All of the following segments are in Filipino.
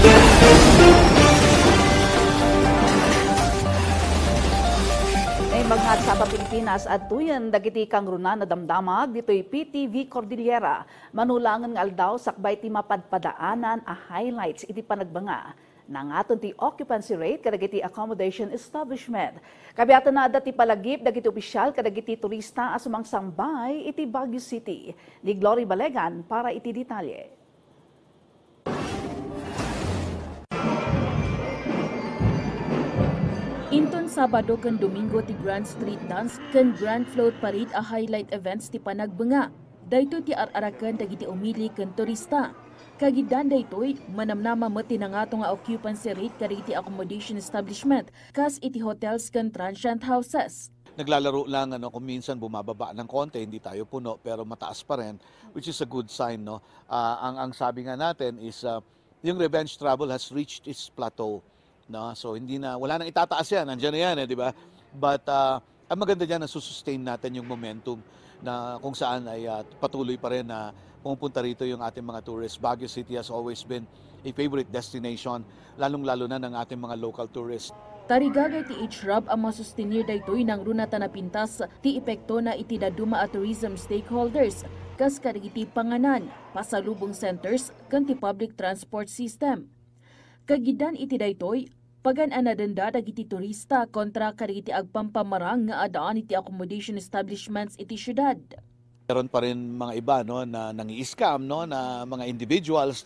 Maghat sa Pilipinas at tuyan dagiti kang runa na damdamag dito'y PTV Cordillera. Manulangan nga aldaw sakbay ti mapadpadaanan a highlights iti panagbanga nang aton ti occupancy rate kadagiti accommodation establishment. Kabiatan na dati palagip dagiti opisyal kadagiti turista asumang sangbay iti Baguio City. Ni Glory Balegan para iti detalye. Inton Sabado kan Domingo ti Grand Street Dance kan Grand Float Parade a highlight events ti panagbenga. Daytoy ti ararakan dagiti umili kan turista. Kagidan daytoy manamnama met tinangato nga occupancy rate kadagiti accommodation establishment kas iti hotels kan transient houses. Naglalaro lang kung minsan bumababa ng konti, hindi tayo puno pero mataas pa rin, which is a good sign, no. Ang sabi nga natin is yung revenge travel has reached its plateau. No, so hindi na wala nang itataas yan, nandiyan na yan, di ba? But ang maganda diyan na susustain natin yung momentum na kung saan ay patuloy pa rin na pumupunta rito yung ating mga tourists. Baguio City has always been a favorite destination, lalong-lalo na ng ating mga local tourists. Tarigagay ti HRAB ang masustinir daytoy ng runata na pintas ti epekto na itidaduma at tourism stakeholders kas kadagiti panganan, pasalubong centers kan ti public transport system. Kagidan iti daytoy pagan-ana denda dagiti turista kontra kadagiti agpampamarang nga adaan iti accommodation establishments iti syudad. Meron pa rin mga iba na nangi-scam na mga individuals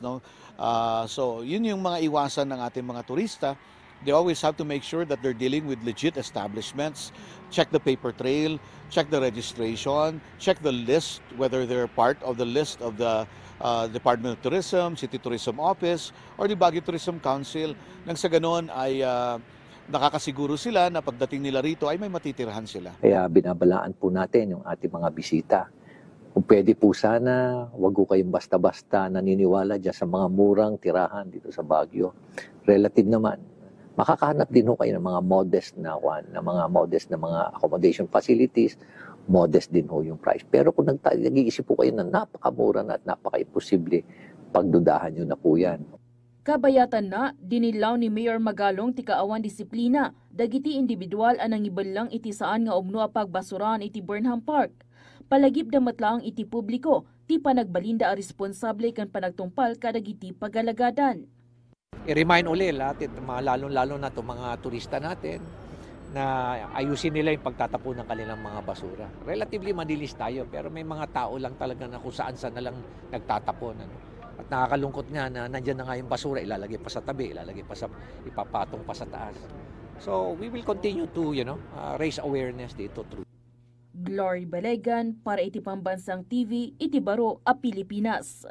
so yun yung mga iwasan ng ating mga turista. They always have to make sure that they're dealing with legit establishments, check the paper trail, check the registration, check the list whether they're part of the list of the Department of Tourism, City Tourism Office, or the Baguio Tourism Council. Nang sa ganon ay nakakasiguro sila na pagdating nila rito ay may matitirahan sila. Kaya binabalaan po natin yung ating mga bisita. Kung pwede po sana, wag ko kayong basta-basta naniniwala dyan sa mga murang tirahan dito sa Baguio. Relative naman, makakahanap din ho kayo ng mga modest na mga accommodation facilities, modest din ho yung price. Pero kung nag-iisip po kayo na napakamura na at napaka-imposible, pagdudahan nyo na po yan. Kabayatan na, dinilaw ni Mayor Magalong ti kaawan disiplina, dagiti individual anang ibalang iti saan nga umno a pagbasuran iti Burnham Park. Palagip damat lang iti publiko, ti panagbalinda a responsable kan panagtungpal kadagiti pagalagadan. I-remind uli natin, lalo-lalo na itong mga turista natin, na ayusin nila yung pagtatapon ng kanilang mga basura. Relatively madilis tayo, pero may mga tao lang talaga na kung saan-saan na lang nagtatapon. At nakakalungkot nga na nandyan na nga yung basura, ilalagay pa sa tabi, ipapatong pa sa taas. So we will continue to raise awareness dito through. Glory Balegan para iti Pambansang TV, iti Baro a Pilipinas.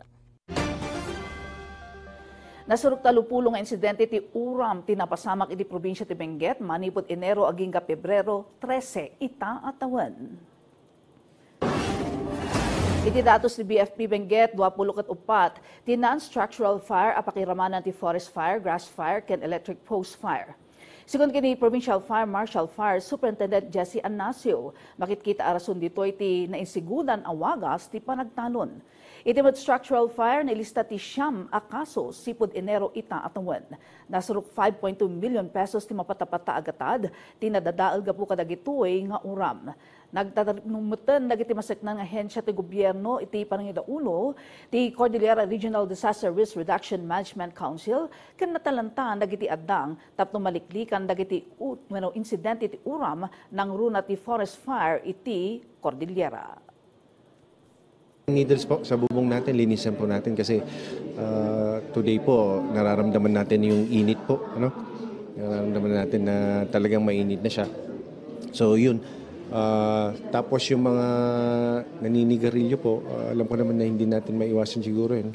Nasurok talupulong nga insidente ti uram tinapasamak iti probinsya ti Benguet manipod Enero aging ka Pebrero 13 ita atawan. Iti datos ni BFP Benguet 24 ti non-structural fire apakiramanan ti forest fire, grass fire ken electric post fire. Sigon kini Provincial Fire Marshal Fire Superintendent Jesse Anasio, makitkita arason ditoy ti nainsigudan ang wagas ti panagtalon. Iti med structural fire na ilista ti siyam a kaso sipud Enero ita atawan. Nasurok 5.2 million pesos ti mapatapata agatad, ti nadadaal gapu kadagitoy nga uram. Nagtatanumutan dagiti maseknan nga ahensya ti gobyerno iti panangidaulo ti Cordillera Regional Disaster Risk Reduction Management Council ken natalantan dagiti addang tapno maliklikan dagiti insidente ti uram nang runa ti forest fire iti Cordillera. Needles po sa bubong natin, linisan po natin kasi today po nararamdaman natin yung init po, nararamdaman natin na talagang mainit na siya. So yun. Tapos yung mga naninigarilyo po, alam ko naman na hindi natin maiwasan siguro yun.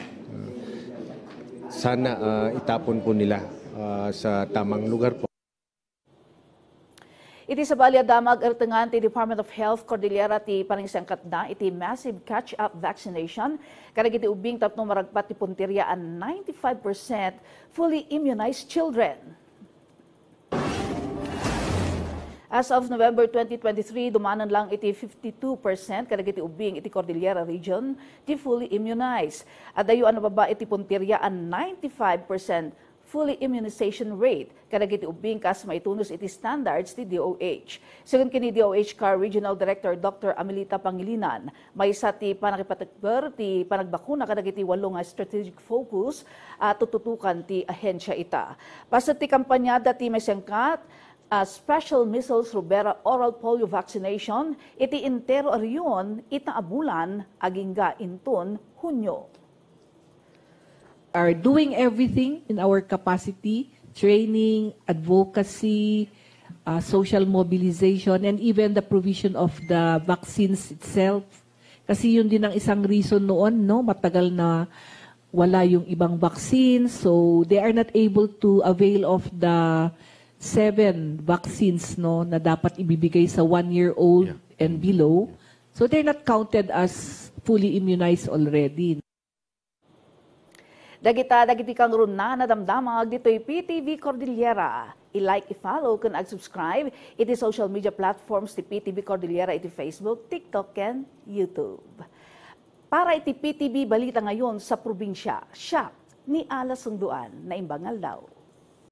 Sana itapon po nila sa tamang lugar po. Iti sa Balyadamag ertengan ti Department of Health Cordillera ti paningsangkat na iti massive catch-up vaccination kadagiti ubing tapno maragpat ti puntirya ang 95% fully immunized children. As of November 2023, dumanan lang iti 52% kadagiti ubing iti Cordillera Region ti fully immunized. At dayuan na baba iti puntirya ang 95% fully immunization rate kadagiti ubing kas maitunos iti standards ti DOH. Sigun kini DOH CAR Regional Director Dr. Amelita Pangilinan, maysa ti panakipatakber ti panagbakuna kadagiti 8 nga strategic focus tututukan ti ahensya ita. Pasat ti kampanyada ti mesengkat special measles rubella oral polio vaccination iti intero ariyon itaabulan agingga inton Hunyo. Are doing everything in our capacity, training, advocacy, social mobilization, and even the provision of the vaccines itself. Kasi yun din ang isang reason noon, no? Matagal na wala yung ibang vaccines, so they are not able to avail of the 7 vaccines, no, na dapat ibibigay sa 1-year-old and below. So they're not counted as fully immunized already. Dagiti kang runa na damdamag dito'y PTV Cordillera. I-like, i-follow, kung ag-subscribe iti social media platforms ti PTV Cordillera iti Facebook, TikTok, and YouTube. Para iti PTV Balita ngayon sa probinsya, siya ni Ala Sungduan na imbangal daw.